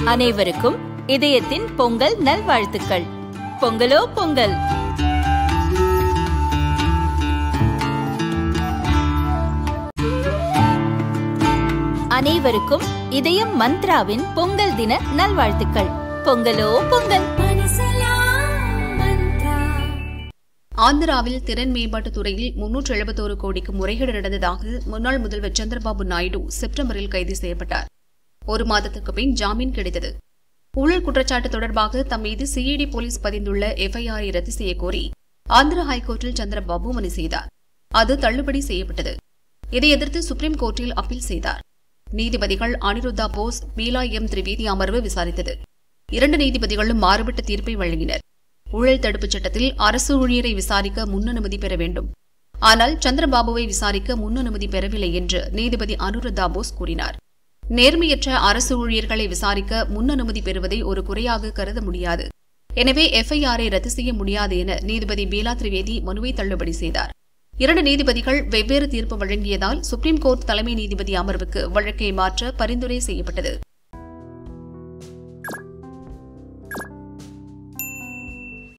அனைவருக்கும் இதயத்தின் பொங்கல் நல்வாழ்த்துக்கள். பொங்கலோ பொங்கல். அனைவருக்கும் இதயம் மந்த்ராவின் பொங்கல் தின நல்வாழ்த்துக்கள். பொங்கலோ பொங்கல். ஆந்திராவில் திறன் மேம்பாட்டுத் துறையில் 371 கோடிக்கு முறைகேடு நடந்ததாக முன்னாள் முதல்வர் சந்திரபாபு நாயுடு செப்டம்பரில் கைது செய்யப்பட்டார். ஒரு மாதத்துக்கு பின் ஜாமீன் கிடைத்தது. ஊழல் குற்றச்சாட்டு தொடர்பாக தம் மீது சிஐடி போலீஸ் பதிந்துள்ள எஃப்ஐஆரை ரத்து செய்யக்கோரி ஆந்திர ஹைகோர்ட்டில் சந்திரபாபு மனு செய்தார். அது தள்ளுபடி செய்யப்பட்டது. இதை எதிர்த்து சுப்ரீம் கோர்ட்டில் அப்பீல் செய்தார். நீதிபதிகள் அனிருத்தா போஸ், பீலா எம் திரிவேதி அமர்வு விசாரித்தது. 2 நீதிபதிகளும் மாறுபட்ட தீர்ப்பை வழங்கினர். ஊழல் தடுப்புச் சட்டத்தில் அரசு ஊழியரை விசாரிக்க முன் அனுமதி பெற வேண்டும். ஆனால் சந்திரபாபுவை விசாரிக்க முன் அனுமதி பெறவில்லை என்று நீதிபதி அனிருத்தா போஸ் கூறினார். நேர்மையற்ற அரசு ஊழியர்களை விசாரிக்க முன் அனுமதி பெறுவதை ஒரு குறையாக கருத முடியாது. எனவே எஃப்ஐஆரை ரத்து செய்ய முடியாது என நீதிபதி பீலா திரிவேதி மனுவை தள்ளுபடி செய்தார். 2 நீதிபதிகள் வெவ்வேறு தீர்ப்பு வழங்கியதால் சுப்ரீம் கோர்ட் தலைமை நீதிபதி அமர்வுக்கு வழக்கை மாற்ற பரிந்துரை செய்யப்பட்டது.